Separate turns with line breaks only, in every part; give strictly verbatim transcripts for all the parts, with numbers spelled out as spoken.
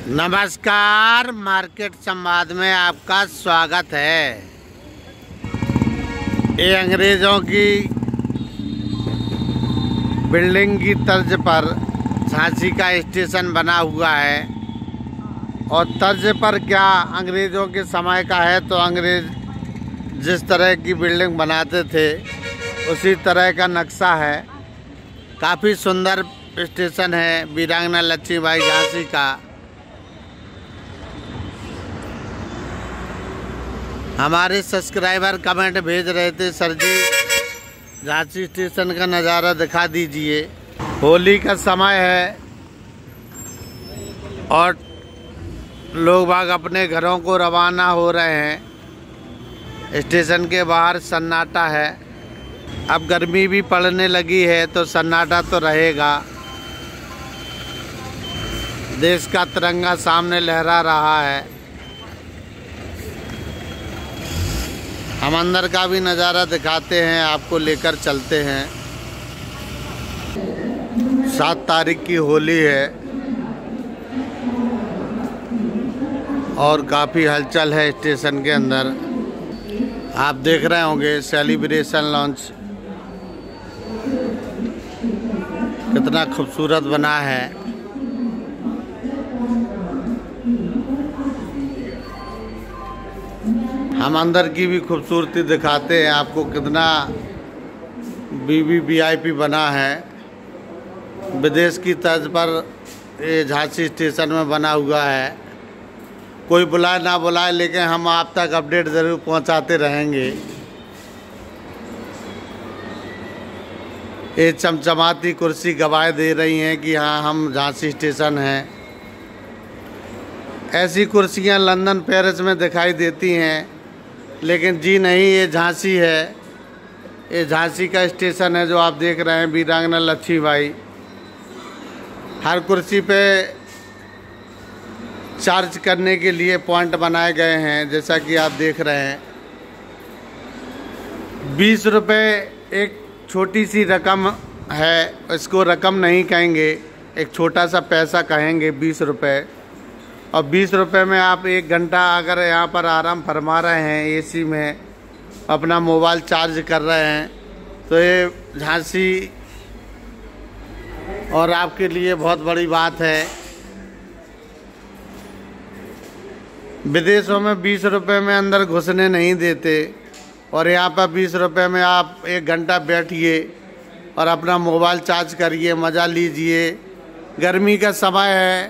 नमस्कार, मार्केट संवाद में आपका स्वागत है। ये अंग्रेज़ों की बिल्डिंग की तर्ज पर झांसी का स्टेशन बना हुआ है और तर्ज पर क्या अंग्रेज़ों के समय का है, तो अंग्रेज़ जिस तरह की बिल्डिंग बनाते थे उसी तरह का नक्शा है। काफ़ी सुंदर स्टेशन है वीरांगना लक्ष्मीबाई झांसी का। हमारे सब्सक्राइबर कमेंट भेज रहे थे, सर जी झांसी स्टेशन का नज़ारा दिखा दीजिए। होली का समय है और लोग बाग अपने घरों को रवाना हो रहे हैं। स्टेशन के बाहर सन्नाटा है। अब गर्मी भी पड़ने लगी है तो सन्नाटा तो रहेगा। देश का तिरंगा सामने लहरा रहा है। हम अंदर का भी नज़ारा दिखाते हैं, आपको लेकर चलते हैं। सात तारीख की होली है और काफ़ी हलचल है स्टेशन के अंदर। आप देख रहे होंगे सेलिब्रेशन लॉन्च कितना खूबसूरत बना है। हम अंदर की भी खूबसूरती दिखाते हैं आपको, कितना वीवी वीआईपी बना है। विदेश की तर्ज पर ये झांसी स्टेशन में बना हुआ है। कोई बुलाए ना बुलाए, लेकिन हम आप तक अपडेट ज़रूर पहुंचाते रहेंगे। ये चमचमाती कुर्सी गवाह दे रही हैं कि हाँ, हम झांसी स्टेशन हैं। ऐसी कुर्सियां लंदन पेरिस में दिखाई देती हैं, लेकिन जी नहीं, ये झांसी है। ये झांसी का स्टेशन है जो आप देख रहे हैं, वीरांगना लक्ष्मीबाई। हर कुर्सी पे चार्ज करने के लिए पॉइंट बनाए गए हैं, जैसा कि आप देख रहे हैं। बीस रुपये एक छोटी सी रकम है, इसको रकम नहीं कहेंगे, एक छोटा सा पैसा कहेंगे, बीस रुपये। और बीस रुपये में आप एक घंटा अगर यहाँ पर आराम फरमा रहे हैं, एसी में अपना मोबाइल चार्ज कर रहे हैं, तो ये झांसी और आपके लिए बहुत बड़ी बात है। विदेशों में बीस रुपये में अंदर घुसने नहीं देते और यहाँ पर बीस रुपये में आप एक घंटा बैठिए और अपना मोबाइल चार्ज करिए, मज़ा लीजिए। गर्मी का समय है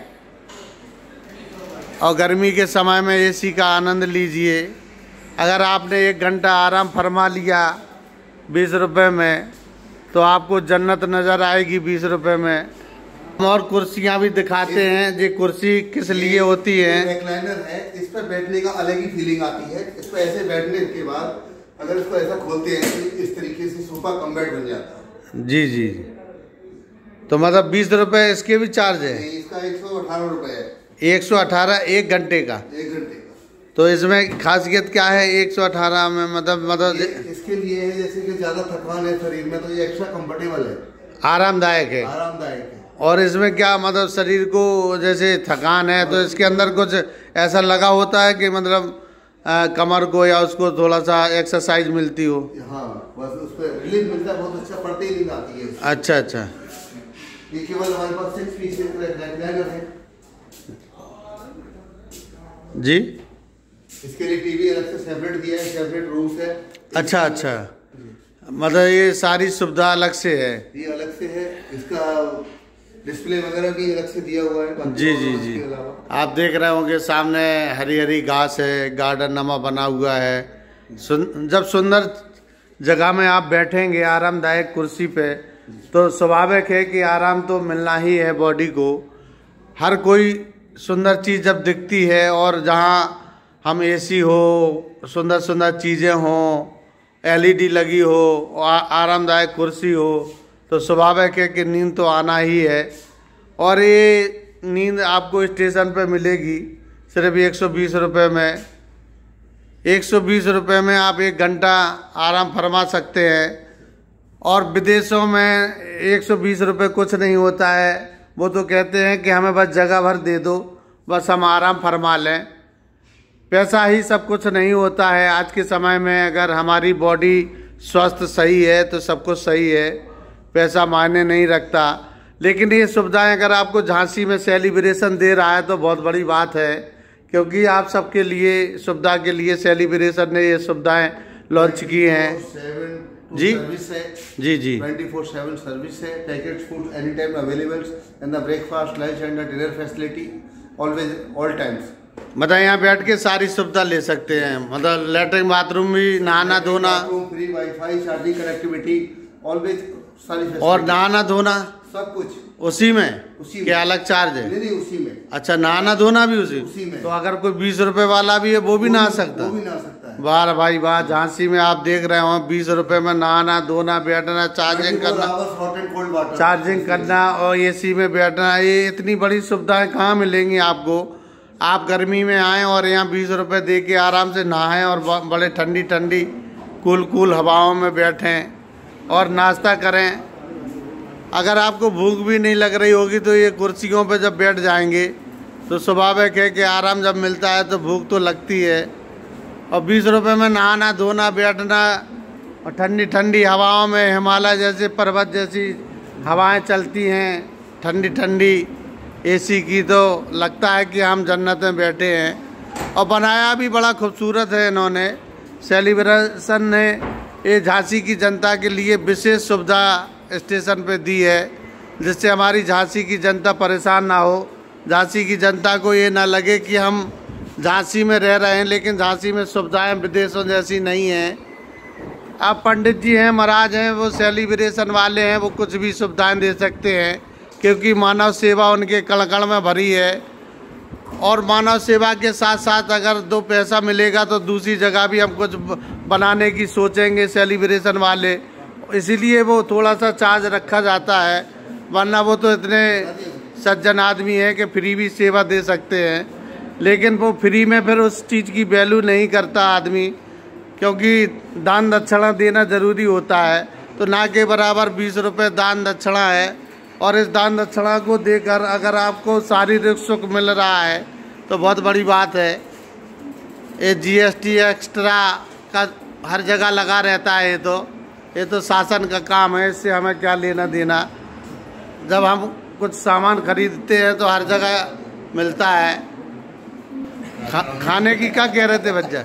और गर्मी के समय में एसी का आनंद लीजिए। अगर आपने एक घंटा आराम फरमा लिया बीस रुपये में, तो आपको जन्नत नज़र आएगी बीस रुपये में। और कुर्सियाँ भी दिखाते हैं। ये कुर्सी किस लिए होती है?
रिक्लाइनर है, इस पर बैठने का अलग ही फीलिंग आती है। इस पर ऐसे बैठने के बाद अगर इसको ऐसा खोलते हैं तो इस तरीके से सोफा कम बेड बन जाता है।
जी जी। तो मतलब बीस रुपये इसके भी चार्ज है?
इसका एक सौ अठारह रुपये है।
एक सौ अठारह एक घंटे का?
एक घंटे का।
तो इसमें खासियत क्या है एक सौ अठारह में? मतलब मतलब
इसके लिए है जैसे कि ज़्यादा थकान है शरीर में, तो ये एक्स्ट्रा कंफर्टेबल है,
आरामदायक है।
आरामदायक है।
और इसमें क्या मतलब शरीर को जैसे थकान है तो इसके अंदर कुछ ऐसा लगा होता है कि मतलब आ, कमर को या उसको थोड़ा सा एक्सरसाइज मिलती हो?
हाँ, बस उस पर रिलीफ मिलता है, बहुत अच्छा, पड़ती ही नहीं आती है।
अच्छा अच्छा।
ये केवल हमारे पास सिक्स पीस रिक्लाइनर है
जी।
इसके लिए टीवी अलग से सेपरेट दिया है, सेपरेट रूम्स है।
अच्छा अच्छा, मतलब ये सारी सुविधा अलग से है?
ये अलग से है। इसका डिस्प्ले वगैरह भी अलग से दिया हुआ है।
जी जी जी। आप देख रहे होंगे सामने हरी हरी घास है, गार्डन नमा बना हुआ है। सुन, जब सुंदर जगह में आप बैठेंगे आरामदायक कुर्सी पे, तो स्वाभाविक है कि आराम तो मिलना ही है बॉडी को। हर कोई सुंदर चीज़ जब दिखती है और जहाँ हम एसी हो, सुंदर सुंदर चीज़ें हों, एलईडी लगी हो, आरामदायक कुर्सी हो, तो स्वाभाविक है कि नींद तो आना ही है। और ये नींद आपको स्टेशन पे मिलेगी सिर्फ एक सौ बीस रुपये में। एक सौ बीस रुपये में आप एक घंटा आराम फरमा सकते हैं। और विदेशों में एक सौ बीस रुपये कुछ नहीं होता है। वो तो कहते हैं कि हमें बस जगह भर दे दो, बस हम आराम फरमा लें। पैसा ही सब कुछ नहीं होता है। आज के समय में अगर हमारी बॉडी स्वस्थ सही है तो सब कुछ सही है, पैसा मायने नहीं रखता। लेकिन ये सुविधाएं अगर आपको झांसी में सेलिब्रेशन दे रहा है तो बहुत बड़ी बात है, क्योंकि आप सबके लिए सुविधा के लिए सेलिब्रेशन ने ये सुविधाएं लॉन्च की हैं। जी
सर्विस है, जी जी ट्वेंटी फोर सेवन सर्विस है। Package food any time available and the breakfast, lunch and the dinner facility always all times.
मतलब यहाँ बैठ के सारी सुविधा ले सकते हैं, मतलब लेटरिन बाथरूम भी, नहाना धोना,
free WiFi, charging connectivity, always सारी।
और नहाना धोना
सब कुछ
उसी में,
उसी में।
क्या अलग चार्ज है?
नहीं नहीं उसी में।
अच्छा, नहाना धोना भी उसी
उसी में।
तो अगर कोई बीस रुपए वाला भी है वो भी नहा सकता है?
वो भी नहा सकता है।
वाह भाई वाह, झांसी में आप देख रहे हो बीस रुपए में नहाना धोना, बैठना, चार्जिंग करना, चार्जिंग करना और एसी में बैठना। ये इतनी बड़ी सुविधाएं कहाँ मिलेंगी आपको? आप गर्मी में आए और यहाँ बीस रुपए दे के आराम से नहाएं और बड़े ठंडी ठंडी कूल कूल हवाओं में बैठें और नाश्ता करें। अगर आपको भूख भी नहीं लग रही होगी तो ये कुर्सियों पे जब बैठ जाएंगे तो स्वाभाविक है कि आराम जब मिलता है तो भूख तो लगती है। और बीस रुपए में नहाना धोना, बैठना और ठंडी ठंडी हवाओं में, हिमालय जैसे पर्वत जैसी हवाएं चलती हैं ठंडी ठंडी एसी की, तो लगता है कि हम जन्नत में बैठे हैं। और बनाया भी बड़ा खूबसूरत है इन्होंने। सेलिब्रेशन ने ये झांसी की जनता के लिए विशेष सुविधा स्टेशन पे दी है, जिससे हमारी झांसी की जनता परेशान ना हो। झांसी की जनता को ये ना लगे कि हम झांसी में रह रहे हैं लेकिन झांसी में सुविधाएं विदेशों जैसी नहीं हैं। अब पंडित जी हैं, महाराज हैं, वो सेलिब्रेशन वाले हैं, वो कुछ भी सुविधाएं दे सकते हैं, क्योंकि मानव सेवा उनके कण-कण में भरी है। और मानव सेवा के साथ साथ अगर दो पैसा मिलेगा तो दूसरी जगह भी हम कुछ बनाने की सोचेंगे सेलिब्रेशन वाले, इसीलिए वो थोड़ा सा चार्ज रखा जाता है। वरना वो तो इतने सज्जन आदमी हैं कि फ्री भी सेवा दे सकते हैं, लेकिन वो फ्री में फिर उस चीज़ की वैल्यू नहीं करता आदमी, क्योंकि दान दक्षिणा देना ज़रूरी होता है। तो ना के बराबर बीस रुपये दान दक्षिणा है, और इस दान दक्षिणा को देकर अगर आपको शारीरिक सुख मिल रहा है तो बहुत बड़ी बात है। ये जीएसटी एक्स्ट्रा का हर जगह लगा रहता है, ये तो ये तो शासन का काम है, इससे हमें क्या लेना देना। जब हम कुछ सामान खरीदते हैं तो हर जगह मिलता है। खा, खाने की क्या कह रहे थे बच्चा?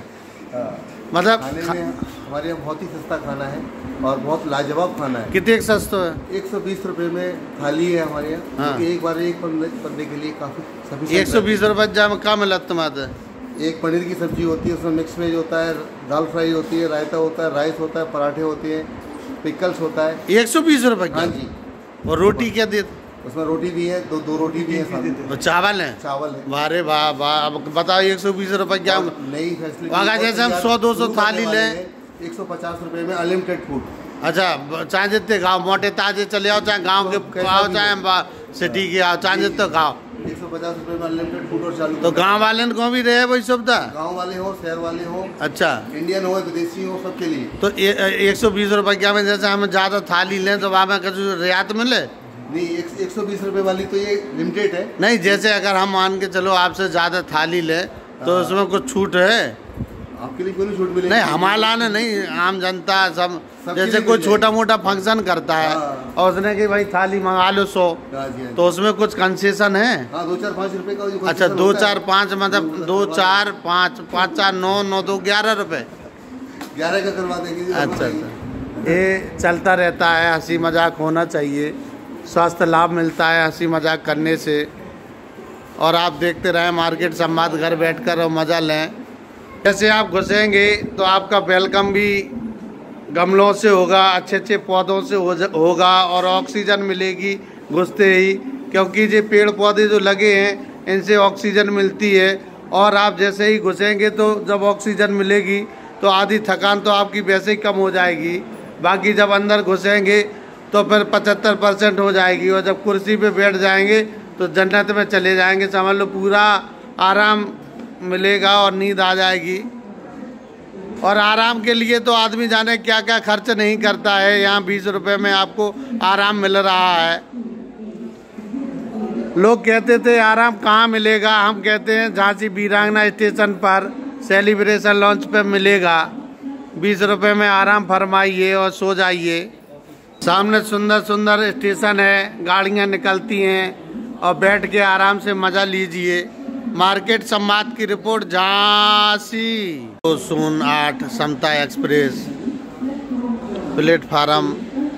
मतलब
हमारे यहाँ बहुत ही सस्ता खाना है और बहुत लाजवाब खाना है।
कितने सस्ता है?
एक सौ बीस रुपये में थाली है हमारे यहाँ। हाँ। एक बार एक बनने के लिए काफ़ी
एक सौ बीस रुपये में क्या मिला तुम्हारे?
एक पनीर की सब्जी होती है, उसमें मिक्स वेज होता है, दाल फ्राई होती है, रायता होता है, राइस होता है, पराठे होते हैं, पिकल्स होता है।
एक सौ बीस रुपये? हाँ
जी।
और रोटी क्या देते?
उसमें रोटी भी है, दो दो रोटी भी है।
तो चावल है?
चावल है।
वाह वाह वाह। अब बताओ एक सौ बीस रुपये क्या
नई फैसिलिटी।
अगर जैसे हम सौ दो सौ थाली लें,
एक सौ पचास रुपये में अनलिमिटेड फूड।
अच्छा, चाहे जितने गाँव मोटे ताजे चले आओ, चाहे गाँव के आओ, चाहे सिटी के आओ, चाहे जितने खाओ,
एक सौ पचास रुपये में अनलिमिटेड फूड और चालू।
तो गाँव वाले को भी रहे वही सुविधा?
गाँव वाले हो, शहर वाले हो,
अच्छा,
इंडियन हो, विदेशी हो, सबके लिए।
तो एक सौ बीस रुपये क्या में जैसे हम ज़्यादा थाली लें तो वहाँ में कुछ रियायत मिले?
नहीं, एक सौ बीस रुपये वाली तो ये लिमिटेड है।
नहीं, जैसे अगर हम मान के चलो आपसे ज़्यादा थाली ले तो उसमें कुछ छूट है?
आपके लिए कोई छूट मिलेगी?
नहीं, हमारा ने नहीं, आम जनता सब, जैसे कोई छोटा मोटा फंक्शन करता है और उसने कि भाई थाली मंगा लो सौ, तो उसमें कुछ कंसेशन है?
हाँ, दो चार पाँच रुपए का।
अच्छा, दो चार पाँच मतलब दो चार पाँच पाँच चार नौ नौ दो ग्यारह रुपये
ग्यारह का करवा देंगे।
अच्छा अच्छा, ये चलता रहता है। हंसी मजाक होना चाहिए, स्वास्थ्य लाभ मिलता है हंसी मजाक करने से। और आप देखते रहें मार्केट संवाद, घर बैठकर और मज़ा लें। जैसे आप घुसेंगे तो आपका वेलकम भी गमलों से होगा, अच्छे अच्छे पौधों से हो होगा और ऑक्सीजन मिलेगी घुसते ही, क्योंकि ये पेड़ पौधे जो लगे हैं इनसे ऑक्सीजन मिलती है। और आप जैसे ही घुसेंगे तो जब ऑक्सीजन मिलेगी तो आधी थकान तो आपकी वैसे ही कम हो जाएगी। बाकी जब अंदर घुसेंगे तो फिर पचहत्तर परसेंट हो जाएगी, और जब कुर्सी पे बैठ जाएंगे तो जन्नत में चले जाएंगे। समझ लो, पूरा आराम मिलेगा और नींद आ जाएगी। और आराम के लिए तो आदमी जाने क्या क्या खर्च नहीं करता है। यहाँ बीस रुपए में आपको आराम मिल रहा है। लोग कहते थे आराम कहाँ मिलेगा, हम कहते हैं झांसी वीरांगना स्टेशन पर सेलिब्रेशन लॉन्च पे मिलेगा। बीस रुपए में आराम फरमाइए और सो जाइए। सामने सुंदर सुंदर स्टेशन है, गाड़ियाँ निकलती हैं और बैठ के आराम से मज़ा लीजिए। मार्केट संवाद की रिपोर्ट झांसी। दो शून्य आठ समता एक्सप्रेस प्लेटफार्म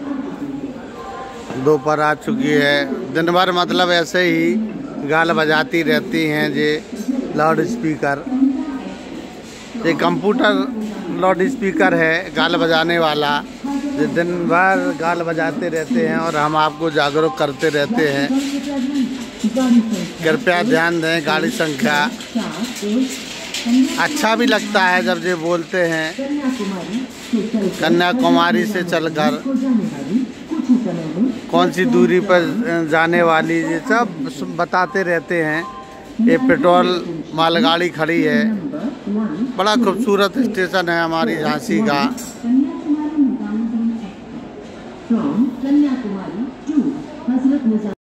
दो पर आ चुकी है। दिन भर मतलब ऐसे ही गाल बजाती रहती हैं ये लाउड स्पीकर। ये कंप्यूटर लाउड स्पीकर है गाल बजाने वाला, जो दिन भर गाल बजाते रहते हैं और हम आपको जागरूक करते रहते हैं। कृपया ध्यान दें। गाड़ी संख्या अच्छा भी लगता है जब ये बोलते हैं कन्याकुमारी से चलकर कौन सी दूरी पर जाने वाली, ये सब बताते रहते हैं। ये पेट्रोल मालगाड़ी खड़ी है। बड़ा खूबसूरत स्टेशन है हमारी झांसी का।